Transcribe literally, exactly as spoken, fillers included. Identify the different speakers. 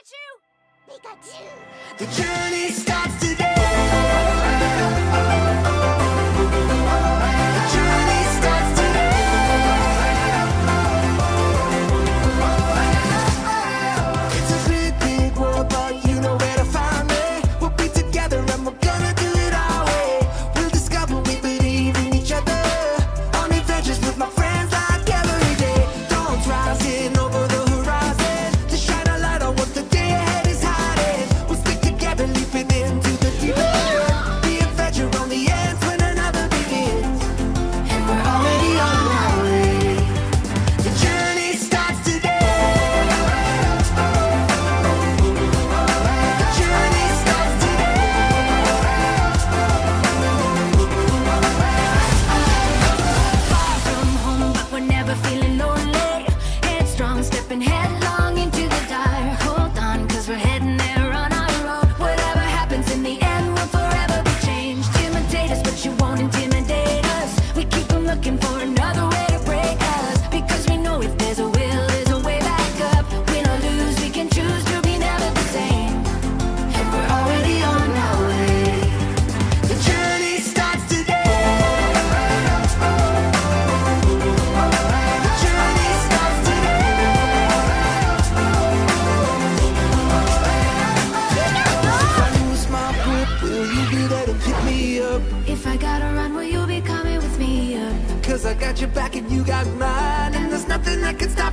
Speaker 1: Pikachu! Pikachu!
Speaker 2: The journey starts today. The journey starts today. It's a big, big world, but you know where to find me. We'll be together and we're gonna do it our way. We'll discover we believe in each other. On adventures with my friends like every day. Dawn's rising over the horizon to shine a light on what the day ahead is hiding. We'll stick together, leaping into the deep end. The adventure only ends when another begins, and we're already on our way. The journey starts today. The journey starts today.
Speaker 3: Far from home, but we're never feeling lonely. Headstrong, stepping headlong into the dark. Hold on, cause we're heading there on our own. Whatever happens in the end will forever be changed. Imitate us, but you won't intimidate us. We keep on looking for another way to break us, because we know if there's a will, there's a way back up. Win or lose, we can choose to be never the same, and we're already on our way.
Speaker 2: The journey starts today. The journey starts today. If I lose my grip, will you be there to pick me up?
Speaker 3: If I gotta run, will you be coming with me? Uh,
Speaker 2: Cause I got your back and you got mine, and there's nothing that can stop